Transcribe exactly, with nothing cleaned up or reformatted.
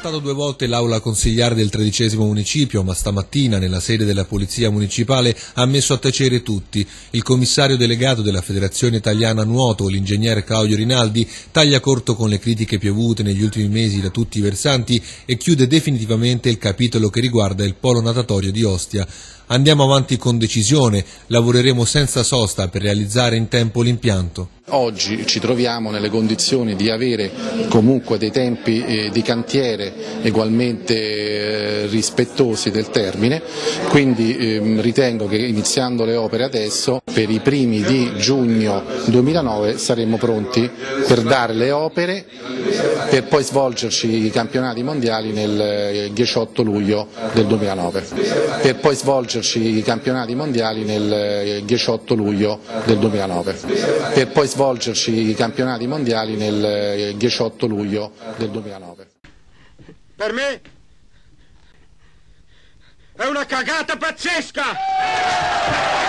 Contattato due volte l'aula consigliare del tredicesimo municipio, ma stamattina nella sede della Polizia Municipale ha messo a tacere tutti. Il commissario delegato della Federazione Italiana Nuoto, l'ingegner Claudio Rinaldi, taglia corto con le critiche piovute negli ultimi mesi da tutti i versanti e chiude definitivamente il capitolo che riguarda il polo natatorio di Ostia. Andiamo avanti con decisione, lavoreremo senza sosta per realizzare in tempo l'impianto. Oggi ci troviamo nelle condizioni di avere comunque dei tempi eh, di cantiere ugualmente eh, rispettosi del termine, quindi eh, ritengo che iniziando le opere adesso, per i primi di giugno duemilanove saremo pronti per dare le opere, per poi svolgerci i campionati mondiali nel diciotto luglio del duemilanove. Per poi svolgerci i campionati mondiali nel diciotto luglio del duemilanove. Per poi svolgerci i campionati mondiali nel diciotto luglio del duemilanove. Per me è una cagata pazzesca!